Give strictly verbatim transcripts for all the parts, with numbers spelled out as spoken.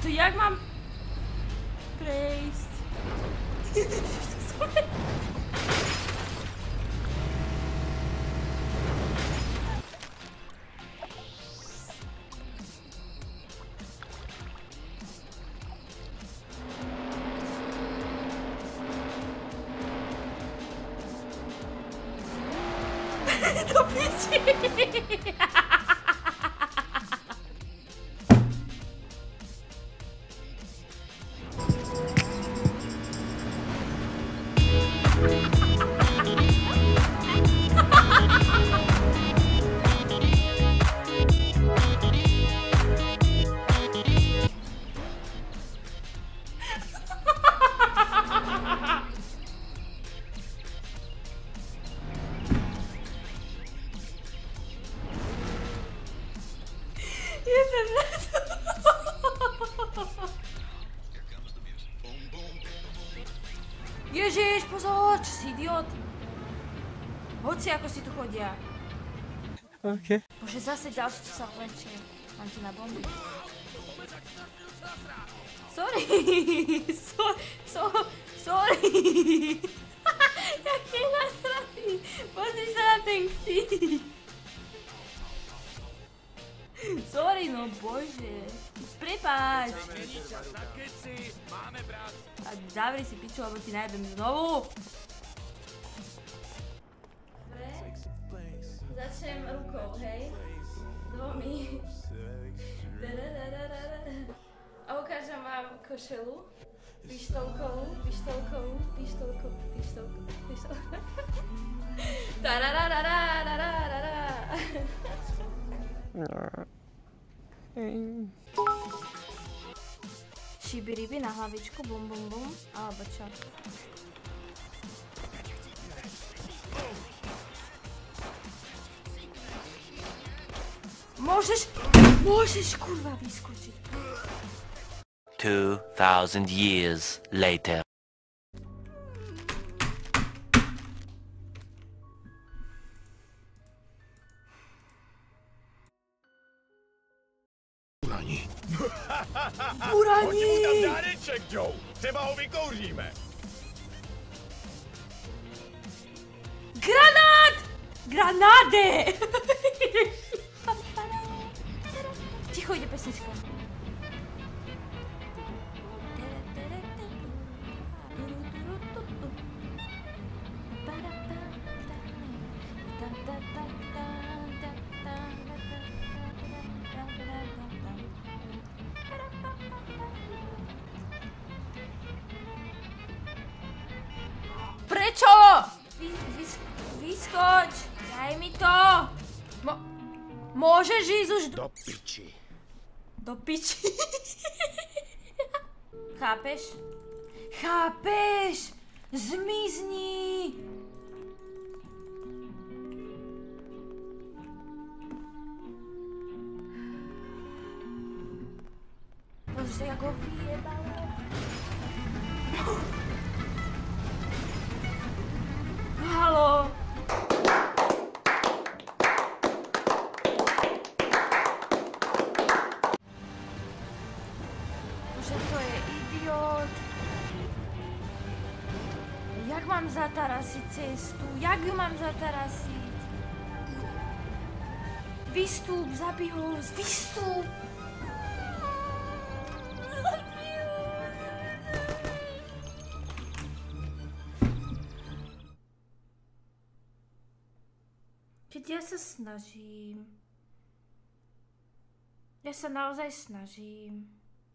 To jak mám prejsť? Do piči! Ježiš, pozor, čo si idiot. Hoci ako si tu chodia. OK. Bože, zase ďalší, čo sa vlečie. Mám ti na bomby. Sorry. So, so, sorry. Jaký nasratý. Pozri sa na ten ksík. Sorry, no bože. Prepáč. A zavri si piču, lebo ti najebem znovu. Dobre. Začnem rukou, hej? Dvomi. A ukážem vám košelu. Pištolkovú, pištolkovú, pištolkovú, pištolkovú, pištolkovú. Tarararararararara. Šibiriby na hlavičku, bum bum bum, alebo čo? Môžeš, môžeš kurva vyskočiť. Two thousand years later. Burani. Burani! Hoď mu tam dáreček, Joe. Třeba ho vykouříme. Granát! Granáde! Ticho, ide pesnička. Prečo? Vy, vys, vyskoč! Daj mi to! Mo, môžeš ísť už do... Do piči. Do piči. Chápeš? Chápeš? Zmizni! Bože, jak ho vyjebalo. Haló! Bože, to je idiot. Jak mám zatarasiť cestu? Jak ju mám zatarasiť? Vystúp, zabij ho, vystúp! Keď ja sa snažím. Ja sa naozaj snažím.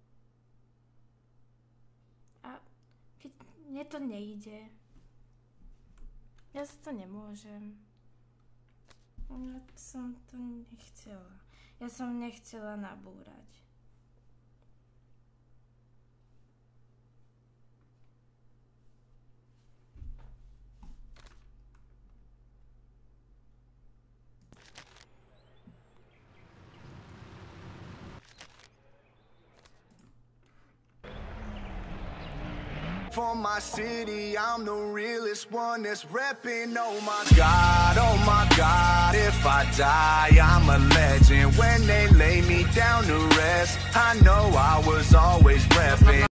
A keď mne to nejde. Ja za to nemôžem. Ja som to nechcela. Ja som nechcela nabúrať. For my city, I'm the realest one that's repping. Oh my God, oh my God, if I die, I'm a legend. When they lay me down to rest, I know I was always repping.